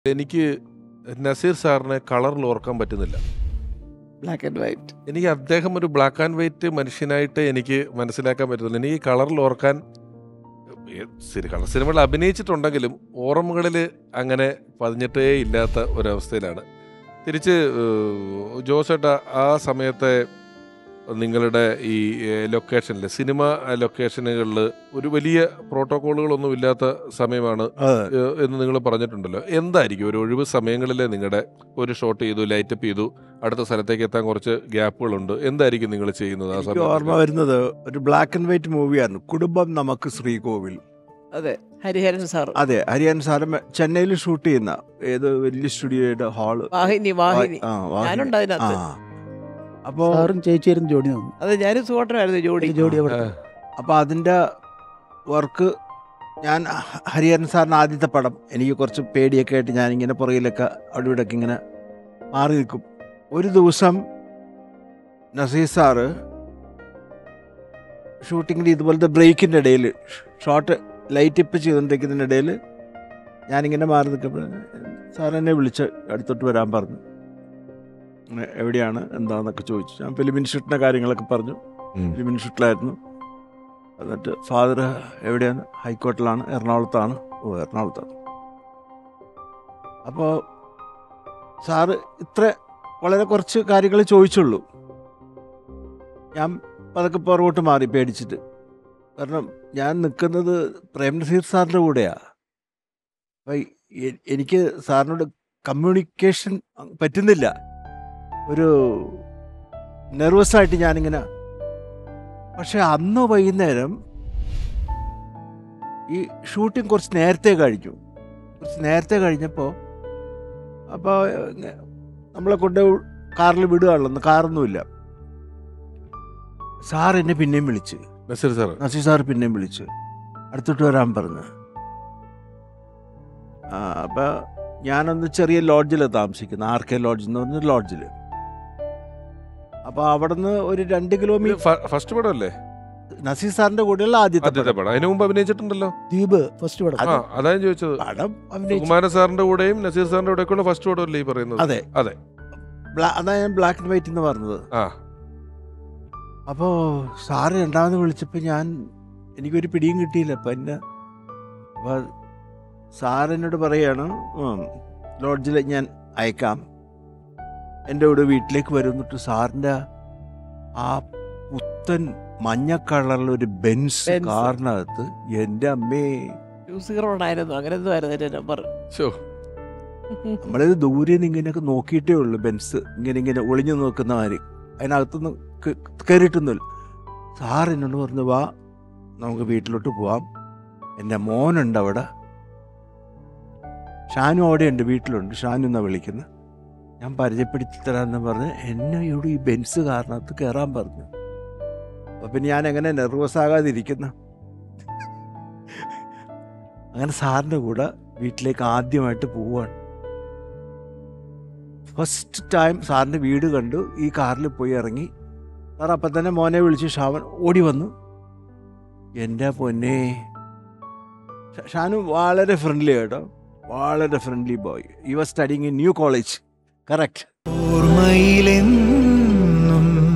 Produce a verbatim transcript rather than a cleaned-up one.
എനിക്ക് നസീർ സാറിനെ കളറിൽ ഓർക്കാൻ പറ്റുന്നില്ല. Black and white. എനിക്ക് അദ്ദേഹം ഒരു ബ്ലാക്ക് ആൻഡ് വൈറ്റ് മനുഷ്യനായിട്ട് എനിക്ക് മനസ്സിലാക്കാൻ പറ്റുന്നില്ല. എനിക്ക് ഈ കളറിൽ ഓർക്കാൻ കളർ സിനിമകൾ അഭിനയിച്ചിട്ടുണ്ടെങ്കിലും ഓർമ്മകളിൽ അങ്ങനെ പതിഞ്ഞിട്ടേ ഇല്ലാത്ത ഒരവസ്ഥയിലാണ്. തിരിച്ച് ജോസേട്ട, ആ സമയത്തെ നിങ്ങളുടെ ഈ ലൊക്കേഷനിൽ, സിനിമ ലൊക്കേഷനുകളിൽ ഒരു വലിയ പ്രോട്ടോക്കോളുകളൊന്നും ഇല്ലാത്ത സമയമാണ് എന്ന് നിങ്ങൾ പറഞ്ഞിട്ടുണ്ടല്ലോ. എന്തായിരിക്കും ഒരു ഒഴിവ് സമയങ്ങളിൽ നിങ്ങളുടെ ഒരു ഷോട്ട് ചെയ്തു, ലൈറ്റപ്പ് ചെയ്തു, അടുത്ത സ്ഥലത്തേക്ക് എത്താൻ കുറച്ച് ഗ്യാപ്പുകളുണ്ട്, എന്തായിരിക്കും നിങ്ങൾ ചെയ്യുന്നത് ആ സമയത്ത്? ഓർമ്മ വരുന്നത് ഒരു ബ്ലാക്ക് ആൻഡ് വൈറ്റ് മൂവിയായിരുന്നു, കുടുംബം നമുക്ക് ശ്രീകോവിൽ. അതെ, ഹരിഹരൻ സാർ. അതെ, ഹരിഹരൻ സാറ് ചെന്നൈയിൽ ഷൂട്ട് ചെയ്യുന്ന ഏത് വലിയ സ്റ്റുഡിയോയുടെ ഹാള്. വാഹിനി വാഹിനി ഞാനുണ്ട് അതിനകത്ത്. അപ്പോ സാറും ചേച്ചിയായിരുന്നു ജോഡി. അതെ, ഞാനും സുഹൃത്തുമായിരുന്നു ജോഡി ജോഡി അപ്പോൾ അതിൻ്റെ വർക്ക് ഞാൻ ഹരിഹരൻ സാറിന് ആദ്യത്തെ പടം എനിക്ക് കുറച്ച് പേടിയൊക്കെ ആയിട്ട് ഞാനിങ്ങനെ പുറകിലൊക്കെ അവിടെ ഇവിടെയൊക്കെ ഇങ്ങനെ മാറി നിൽക്കും. ഒരു ദിവസം നസീർ സാറ് ഷൂട്ടിങ്ങിൽ ഇതുപോലത്തെ ബ്രേക്കിൻ്റെ ഇടയിൽ ഷോട്ട് ലൈറ്റ് ഇപ്പ് ചെയ്തുകൊണ്ടിരിക്കുന്നതിൻ്റെ ഇടയിൽ ഞാനിങ്ങനെ മാറി നിൽക്കുമ്പോൾ സാർ എന്നെ വിളിച്ച് അടുത്തോട്ട് വരാൻ പറഞ്ഞു. എവിടെയാണ് എന്താണെന്നൊക്കെ ചോദിച്ചു. ഞാൻ ഫിലിം ഇൻസ്റ്റിറ്റ്യൂട്ടിൻ്റെ കാര്യങ്ങളൊക്കെ പറഞ്ഞു. ഫിലിം ഇൻസ്റ്റിറ്റ്യൂട്ടിലായിരുന്നു. എന്നിട്ട് ഫാദർ എവിടെയാണ്? ഹൈക്കോർട്ടിലാണ്, എറണാകുളത്താണ്. ഓ, എറണാകുളത്താണ്. അപ്പോൾ സാറ് ഇത്ര വളരെ കുറച്ച് കാര്യങ്ങൾ ചോദിച്ചുള്ളൂ. ഞാൻ പതുക്കെ പുറകോട്ട് മാറി പേടിച്ചിട്ട്. കാരണം ഞാൻ നിൽക്കുന്നത് പ്രേം നസീർ സാറിൻ്റെ കൂടെയാണ്. അപ്പം എനിക്ക് സാറിനോട് കമ്മ്യൂണിക്കേഷൻ പറ്റുന്നില്ല. ഒരു നെർവസായിട്ട് ഞാനിങ്ങനെ. പക്ഷെ അന്ന് വൈകുന്നേരം ഈ ഷൂട്ടിങ് കുറച്ച് നേരത്തെ കഴിഞ്ഞു. കുറച്ച് നേരത്തെ കഴിഞ്ഞപ്പോൾ അപ്പോൾ നമ്മളെ കൊണ്ട് കാറിൽ വിടുകയാണല്ലോ, കാറൊന്നുമില്ല. സാർ എന്നെ പിന്നെയും വിളിച്ച്, നസീർ സാർ നസീർ സാർ പിന്നെയും വിളിച്ച് അടുത്തോട്ട് വരാൻ പറഞ്ഞു. അപ്പം ഞാനൊന്ന് ചെറിയ ലോഡ്ജിലാണ് താമസിക്കുന്നത്, ആർ കെ ലോഡ്ജ് എന്ന് പറഞ്ഞ ലോഡ്ജിൽ. അപ്പോൾ അവിടെ നിന്ന് ഒരു രണ്ട് കിലോമീറ്റർ. ഫസ്റ്റ് പടം അല്ലേ നസീർ സാറിന്റെ കൂടെയുള്ള ആദ്യത്തെ പടം? അതിനു മുമ്പ് അഭിനയിച്ചിട്ടുണ്ടല്ലോ ദ്വീപ് ഫസ്റ്റ് പടം. അതാണ് ചോദിച്ചത്. പടം കുമാര സാറിന്റെ കൂടെയും നസീർ സാറിന്റെ കൂടെയൊക്കെയുള്ള ഫസ്റ്റ് പടം അല്ലേ ഈ പറയുന്നത്? അതെ അതെ, അതാ ഞാൻ ബ്ലാക്ക് ആൻഡ് വൈറ്റ് എന്ന് പറഞ്ഞത്. ആ അപ്പോൾ സാറ് രണ്ടാമത് വിളിച്ചപ്പോൾ ഞാൻ എനിക്കൊരു പിടിയും കിട്ടിയില്ല. അപ്പം എന്നെ അപ്പോൾ സാറെന്നോട് പറയാണ്, ലോഡ്ജിൽ ഞാൻ അയക്കാം, എൻ്റെ കൂടെ വീട്ടിലേക്ക് വരുന്നിട്ട് സാറിൻ്റെ ആ പുത്തൻ മഞ്ഞ കളറിലൊരു ബെൻസ് കാറിനകത്ത് എൻ്റെ അമ്മേ അങ്ങനെ നമ്മളിത് ദൂരെ നിന്ന് ഇങ്ങനെയൊക്കെ നോക്കിയിട്ടേ ഉള്ളൂ. ബെൻസ് ഇങ്ങനെ ഇങ്ങനെ ഒളിഞ്ഞു നോക്കുന്ന മാതിരി, അതിനകത്തൊന്നും കയറിയിട്ടൊന്നുമില്ല. സാർ എന്നോട് പറഞ്ഞു, വാ നമുക്ക് വീട്ടിലോട്ട് പോവാം, എൻ്റെ മോനുണ്ട് അവിടെ, ഷാനു അവിടെയുണ്ട്, വീട്ടിലുണ്ട്, ഷാനു എന്നാണ് വിളിക്കുന്നത്, ഞാൻ പരിചയപ്പെടുത്തി തരാമെന്ന് പറഞ്ഞ് എന്നെ ഇവിടെ ഈ ബെൻസ് കാറിനകത്ത് കയറാൻ പറഞ്ഞു. അപ്പം പിന്നെ ഞാൻ എങ്ങനെ നെർവസ് ആകാതിരിക്കുന്ന. അങ്ങനെ സാറിൻ്റെ കൂടെ വീട്ടിലേക്ക് ആദ്യമായിട്ട് പോവാണ്. ഫസ്റ്റ് ടൈം സാറിൻ്റെ വീട് കണ്ടു, ഈ കാറിൽ പോയി ഇറങ്ങി. സാർ അപ്പം തന്നെ മോനെ വിളിച്ച് ഷാവൻ ഓടി വന്നു. എൻ്റെ പൊന്നെ, ഷാനു വളരെ ഫ്രണ്ട്ലി കേട്ടോ, വളരെ friendly boy. You are studying in new college. Correct. ഓർമ്മയിലെന്നും